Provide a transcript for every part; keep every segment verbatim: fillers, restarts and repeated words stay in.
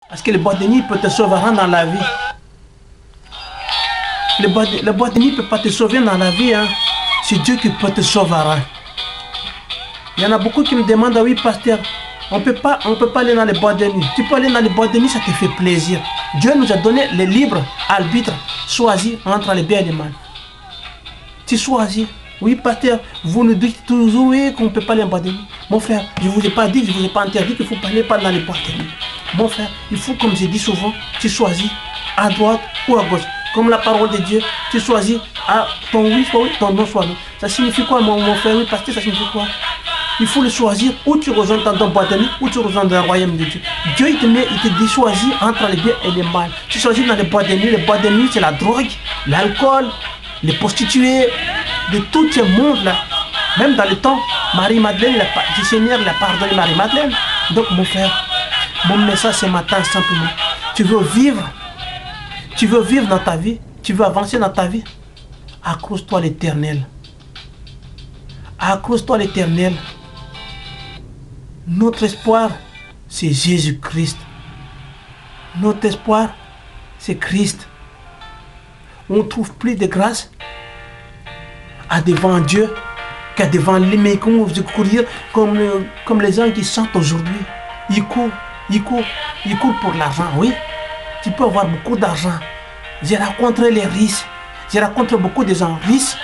Parce que le boîte de nuit peut te sauver dans la vie. Le boîte de, le boîte de nuit ne peut pas te sauver dans la vie. Hein. C'est Dieu qui peut te sauver. Il y en a beaucoup qui me demandent, oui pasteur, on peut pas, on peut pas aller dans les boîtes de nuit. Tu peux aller dans les boîtes de nuit, ça te fait plaisir. Dieu nous a donné le libre arbitre, choisir entre les bien et les mal. Tu choisis. Oui pasteur, vous nous dites toujours oui, qu'on ne peut pas aller en boîte de nuit. Mon frère, je ne vous ai pas dit, je ne vous ai pas interdit qu'il faut pas aller pas dans les boîtes de nuit. Mon frère, il faut, comme j'ai dit souvent, tu choisis à droite ou à gauche. Comme la parole de Dieu, tu choisis à ton oui soit oui, ton non soit non. Ça signifie quoi mon, mon frère? Oui pasteur, ça signifie quoi? Il faut le choisir où tu rejoins dans ton boîte de nuit, où tu rejoins dans le royaume de Dieu. Dieu il te met, il te dit choisir entre les biens et les mal. Tu choisis dans les boîtes de nuit, les boîtes de nuit c'est la drogue, l'alcool, les prostituées, de tout ce monde-là. Même dans le temps, Marie-Madeleine, du Seigneur l'a pardonné Marie-Madeleine. Donc mon frère, mon message ce matin simplement, tu veux vivre, tu veux vivre dans ta vie, tu veux avancer dans ta vie, accroche-toi à l'Éternel. Accroche-toi à l'Éternel. Notre espoir, c'est Jésus-Christ. Notre espoir, c'est Christ. On ne trouve plus de grâce à devant Dieu qu'à devant les mecs de courir comme, comme les gens qui chantent aujourd'hui. Ils courent, ils courent, ils courent pour l'argent, oui. Tu peux avoir beaucoup d'argent. J'ai rencontré les riches. J'ai rencontré beaucoup de gens riches.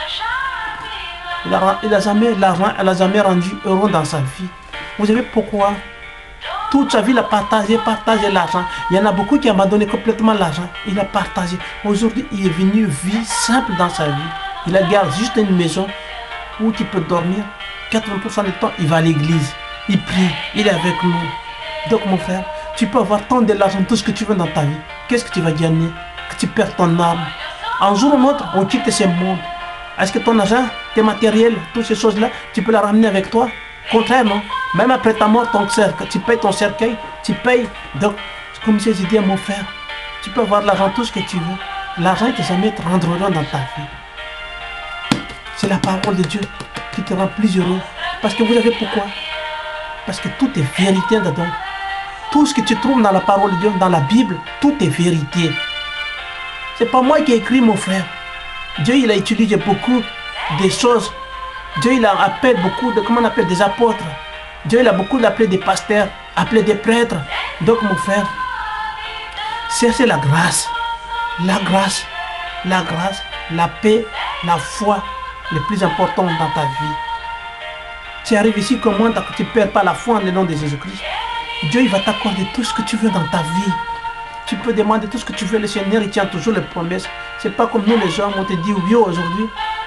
Il n'a jamais, l'argent, elle n'a jamais rendu heureux dans sa vie. Vous savez pourquoi? Toute sa vie, il a partagé, partagé l'argent. Il y en a beaucoup qui ont abandonné complètement l'argent. Il a partagé. Aujourd'hui, il est venu vivre simple dans sa vie. Il a gardé juste une maison où tu peux dormir. quatre-vingts pour cent du temps, il va à l'église. Il prie. Il est avec nous. Donc, mon frère, tu peux avoir tant de l'argent, tout ce que tu veux dans ta vie. Qu'est-ce que tu vas gagner? Que tu perds ton âme. Un jour ou un autre, on quitte ce monde. Est-ce que ton argent, tes matériels, toutes ces choses-là, tu peux les ramener avec toi? Contrairement, même après ta mort, ton cercueil, tu payes ton cercueil, tu payes. Donc, comme j'ai dit à mon frère, tu peux avoir l'argent, tout ce que tu veux. L'argent ne te jamais te rendre heureux dans ta vie. C'est la parole de Dieu qui te rend plus heureux. Parce que vous savez pourquoi? Parce que tout est vérité dedans. Tout ce que tu trouves dans la parole de Dieu, dans la Bible, tout est vérité. C'est pas moi qui ai écrit, mon frère. Dieu, il a utilisé beaucoup de choses. Dieu, il a appelé beaucoup de, comment on appelle, des apôtres. Dieu, il a beaucoup appelé des pasteurs, appelé des prêtres. Donc, mon frère, cherchez la grâce. La grâce, la grâce, la paix, la foi, le plus important dans ta vie. Tu arrives ici, comment tu ne perds pas la foi en le nom de Jésus-Christ. Dieu, il va t'accorder tout ce que tu veux dans ta vie. Tu peux demander tout ce que tu veux. Le Seigneur, il tient toujours les promesses. Ce n'est pas comme nous, les hommes, on te dit oui aujourd'hui.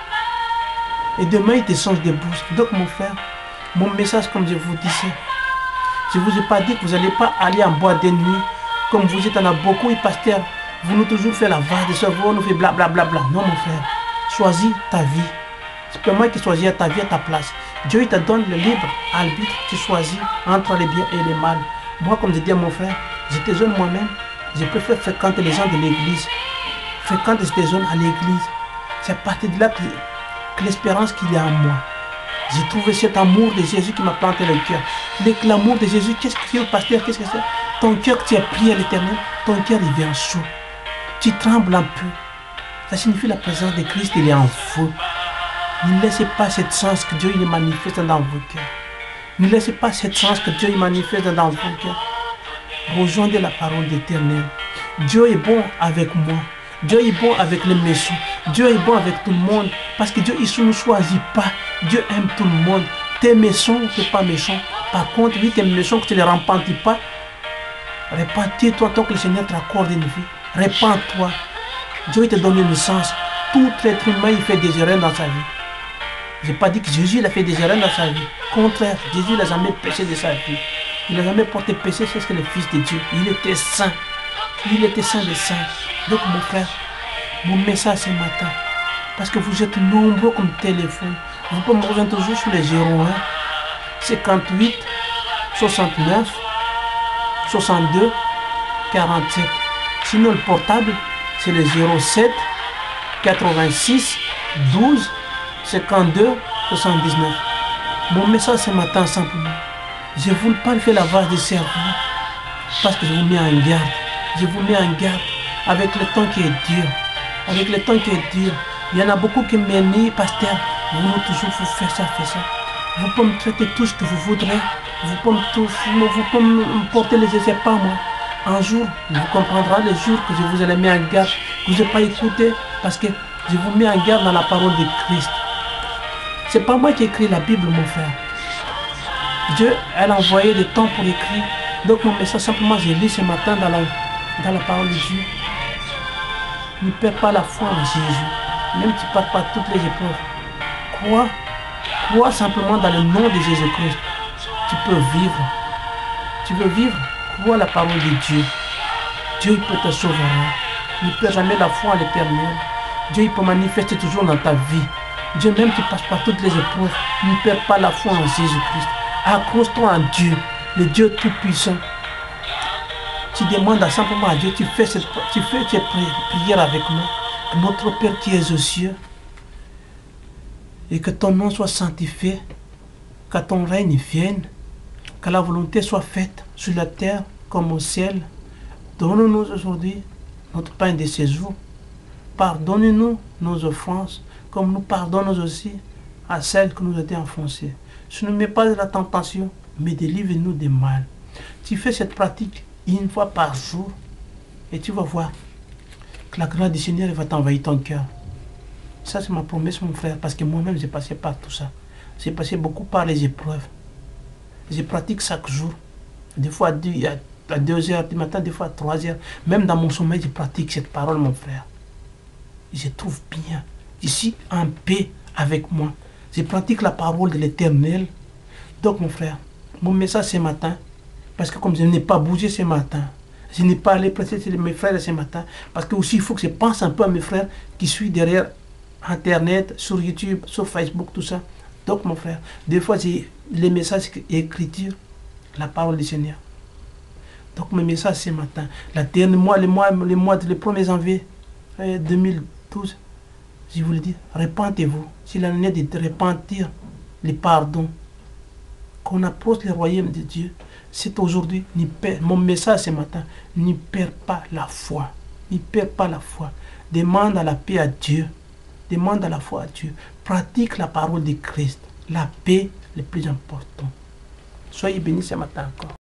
Et demain, il te change de bouche. Donc, mon frère, mon message, comme je vous disais, je ne vous ai pas dit que vous n'allez pas aller en boîte de nuit. Comme vous êtes, en a beaucoup, et pasteur, vous nous toujours fait la vache de cerveau, nous fait blablabla. Bla, bla. Non, mon frère, choisis ta vie. C'est pas moi qui choisis ta vie à ta place. Dieu, il te donne le libre arbitre. Tu choisis entre les biens et les mal. Moi, comme je dis à mon frère, j'étais jeune moi-même. Je préfère fréquenter les gens de l'église. Fréquenter ces zones à l'église. C'est à partir de là que, que l'espérance qu'il y a en moi. J'ai trouvé cet amour de Jésus qui m'a planté le cœur. L'amour de Jésus, qu'est-ce que c'est, le pasteur? Qu'est-ce que c'est? Ton cœur que tu as prié à l'Éternel, ton cœur il vient chaud. Tu trembles un peu. Ça signifie la présence de Christ, il est en vous. Ne laissez pas cette chance que Dieu il manifeste dans vos cœurs. Ne laissez pas cette chance que Dieu il manifeste dans vos cœurs. Rejoignez la parole d'Éternel. Dieu est bon avec moi. Dieu est bon avec les méchants. Dieu est bon avec tout le monde. Parce que Dieu, il ne nous choisit pas. Dieu aime tout le monde. T'es méchant, tu n'es pas méchant. Par contre, oui, tu es méchant, que tu ne les repentis pas. Répands-toi tant que le Seigneur te accorde une vie. Répands-toi. Dieu te donne une chance. Tout être humain, il fait des erreurs dans sa vie. Je n'ai pas dit que Jésus il a fait des erreurs dans sa vie. Au contraire, Jésus n'a jamais péché de sa vie. Il n'a jamais porté péché, c'est ce que le Fils de Dieu. Il était saint. Il était saint des saints. Donc mon frère, mon message ce matin, parce que vous êtes nombreux comme téléphone, vous pouvez me rejoindre toujours sur les zéro un, cinquante-huit, soixante-neuf, soixante-deux, quarante-sept. Sinon le portable, c'est le zéro sept, quatre-vingt-six, douze, cinquante-deux, parce que je vous mets en garde. Je vous mets en garde avec le temps qui est dur. Avec le temps qui est dur. Il y en a beaucoup qui me disent, pasteur, vous nous toujours vous faites ça, faites ça. Vous pouvez me traiter tout ce que vous voudrez. Vous pouvez me, tout, vous pouvez me porter les essais, pas moi. Un jour, vous comprendrez les jours que je vous ai mis en garde. Vous n'avez pas écouté parce que je vous mets en garde dans la parole de Christ. C'est pas moi qui ai écrit la Bible, mon frère. Dieu, elle a envoyé le temps pour écrire. Donc mon message, simplement, j'ai lu ce matin dans la, dans la parole de Dieu. Ne perds pas la foi en Jésus. Même si tu ne passes pas toutes les épreuves. Crois. Crois simplement dans le nom de Jésus-Christ. Tu peux vivre. Tu veux vivre? Crois la parole de Dieu. Dieu, il peut te sauver. Ne perds jamais la foi en l'Éternel. Dieu, il peut manifester toujours dans ta vie. Dieu, même si tu passes par toutes les épreuves, ne perds pas la foi en Jésus-Christ. Accroche-toi en Dieu, le Dieu Tout-Puissant. Tu demandes à simplement à Dieu, tu fais cette, tu fais cette prière avec moi. Notre Père qui est aux cieux, et que ton nom soit sanctifié, que ton règne vienne, que la volonté soit faite sur la terre comme au ciel. Donne-nous aujourd'hui notre pain de ce jour. Pardonne-nous nos offenses, comme nous pardonnons aussi à celles que nous étions enfoncées. Ce ne met pas de la tentation, mais délivre-nous du mal. Tu fais cette pratique une fois par jour, et tu vas voir que la grâce du Seigneur va t'envahir ton cœur. Ça, c'est ma promesse, mon frère, parce que moi-même, j'ai passé par tout ça. J'ai passé beaucoup par les épreuves. Je pratique chaque jour. Des fois à deux heures du matin, des fois à trois heures. Même dans mon sommeil, je pratique cette parole, mon frère. Je trouve bien. Je suis en paix avec moi. Je pratique la parole de l'Éternel. Donc, mon frère, mon message ce matin, parce que comme je n'ai pas bougé ce matin, je n'ai pas allé prêcher chez mes frères ce matin, parce que aussi il faut que je pense un peu à mes frères qui suivent derrière Internet, sur YouTube, sur Facebook, tout ça. Donc, mon frère, des fois, j'ai les messages et l'écriture, la parole du Seigneur. Donc, mes messages ce matin, la dernière mois, les mois, les mois, le premier janvier deux mille douze, je vous le dis, repentez-vous. C'est l'année de repentir, les pardons. Qu'on approche le royaume de Dieu, c'est aujourd'hui, mon message ce matin, ne perds pas la foi. Ne perds pas la foi. Demande à la paix à Dieu. Demande à la foi à Dieu. Pratique la parole de Christ. La paix, le plus important. Soyez bénis ce matin encore.